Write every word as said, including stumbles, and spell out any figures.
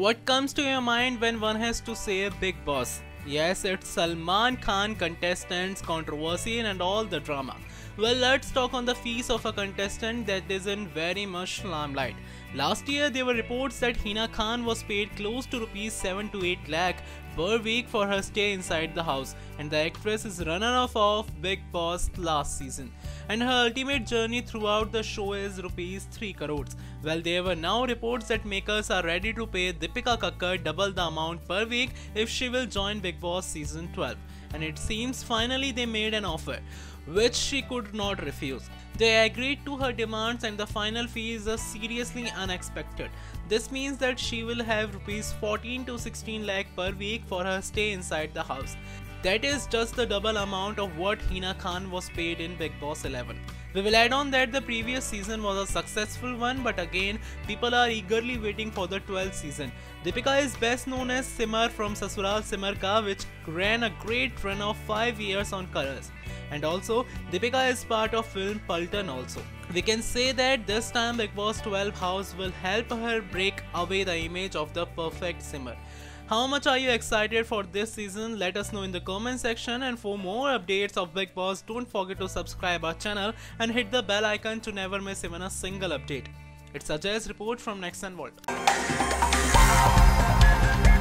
What comes to your mind when one has to say Bigg Boss? Yes, it's Salman Khan contestants, controversy and all the drama. Well, let's talk on the fees of a contestant that isn't very much limelight. Last year, there were reports that Hina Khan was paid close to rupees seven to eight lakh per week for her stay inside the house, and the actress is runner-up of Bigg Boss last season. And her ultimate journey throughout the show is rupees three crores. Well, there were now reports that makers are ready to pay Deepika Kakkar double the amount per week if she will join Bigg Boss season twelve. And it seems finally they made an offer, which she could not refuse. They agreed to her demands and the final fee is seriously unexpected. This means that she will have rupees fourteen to sixteen lakh per week for her stay inside the house. That is just the double amount of what Hina Khan was paid in Bigg Boss eleven. We will add on that the previous season was a successful one, but again, people are eagerly waiting for the twelfth season. Deepika is best known as Simar from Sasural Simar Ka, which ran a great run of five years on Colors. And also, Deepika is part of film Paltan also. We can say that this time Bigg Boss twelve house will help her break away the image of the perfect Simar. How much are you excited for this season? Let us know in the comment section, and for more updates of Bigg Boss, don't forget to subscribe our channel and hit the bell icon to never miss even a single update. It's Ajay's report from Nexon World.